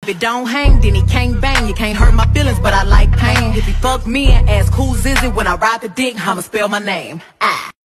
If it don't hang, then he can't bang. You can't hurt my feelings, but I like pain. If he fuck me and ask who's is it when I ride the dick, I'ma spell my name.